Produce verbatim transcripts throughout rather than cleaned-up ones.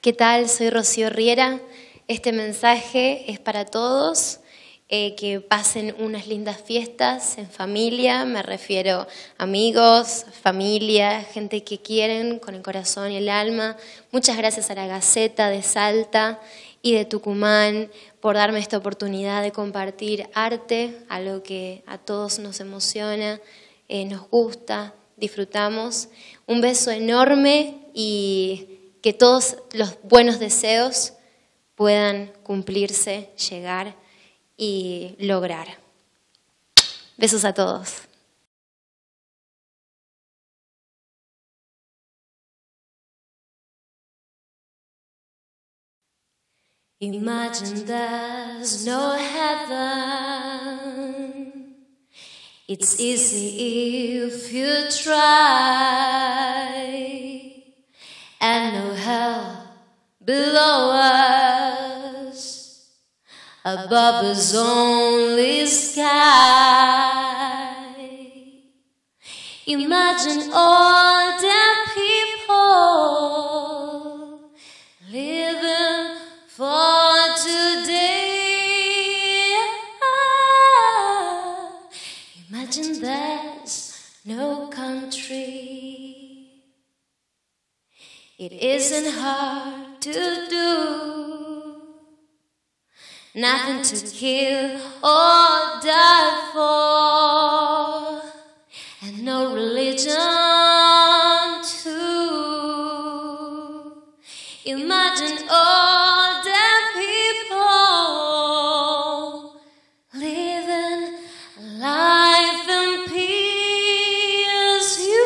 ¿Qué tal? Soy Rocío Riera. Este mensaje es para todos, eh, que pasen unas lindas fiestas en familia. Me refiero a amigos, familia, gente que quieren con el corazón y el alma. Muchas gracias a la Gaceta de Salta y de Tucumán por darme esta oportunidad de compartir arte, algo que a todos nos emociona, eh, nos gusta, disfrutamos. Un beso enorme y que todos los buenos deseos puedan cumplirse, llegar y lograr. Besos a todos. Imagine there's no heaven. It's easy if you try. And no hell below us, above us only sky. Imagine all the people living for today. Imagine there's no country. It isn't hard to do, nothing to kill or die for, and no religion too. Imagine all the people living life in peace. You,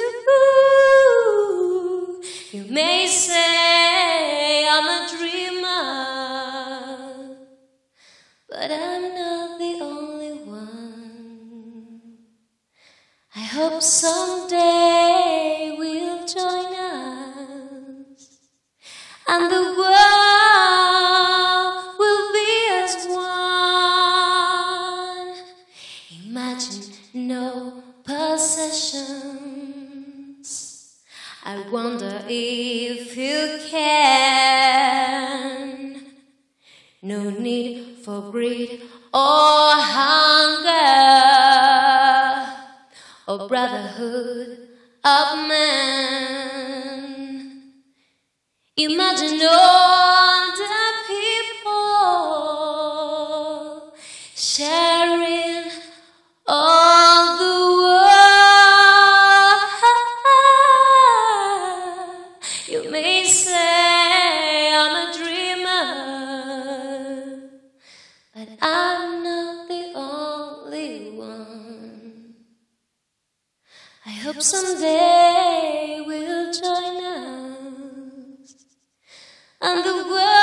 you may say I'm a dreamer, but I'm not the only one. I hope someday we'll join us, and the world will be as one. Imagine no possessions. I wonder if you can. No need for greed or hunger, or brotherhood of man. Imagine all the people sharing all the world. You may say I'm a dreamer, but I'm not the only one. I hope someday we'll join us, and the world